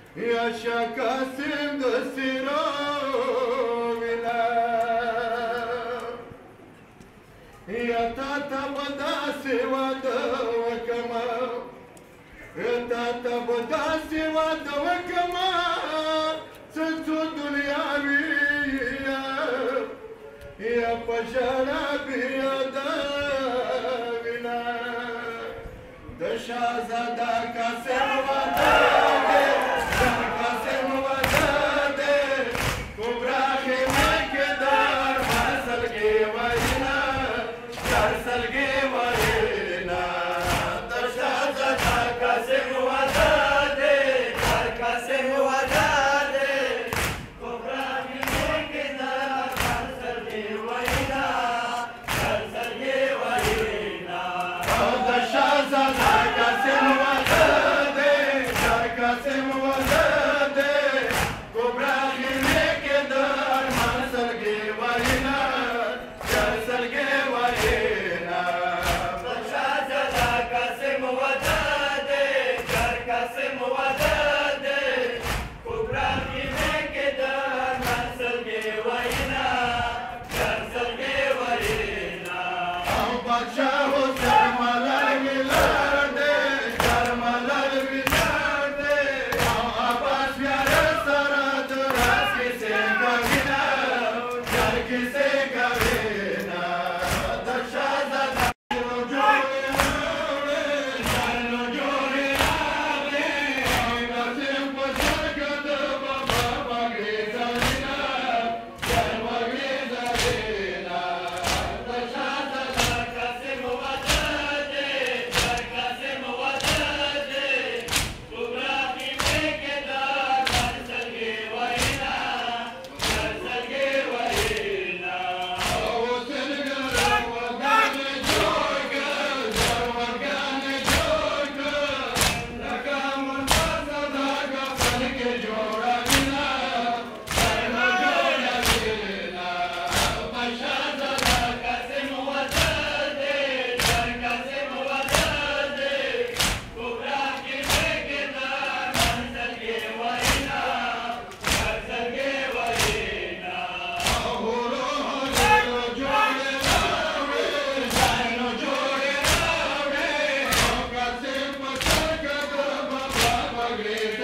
يا شاكاسم دسيرو ولا يا تاتا بداسي ودوكما يا تاتا بداسي ودوكما سنتو دنياوية يا بشرا بيدا بنا دشازادا كاسم ودادي كاسم ودادي كبراخي مكدار مرسل جيوينا مرسل جيوينا دشازادا كاسم ودادي كاسم ودادي كبراخي مكدار مرسل جيوينا مرسل جيوينا دشازادا كاسم ودادي كاسم ودادي كبراخي مكدار مرسل جيوينا مرسل جيوينا دشازادا كاسم ودادي كاسم ودادي كبراخي مكدار مرسل جيوينا مرسل جيوينا بادشاه جرمال الولاد جرمال الولاد عباس يار سراد راسي سيغوينا جركي سيغوينا دشازادا Great.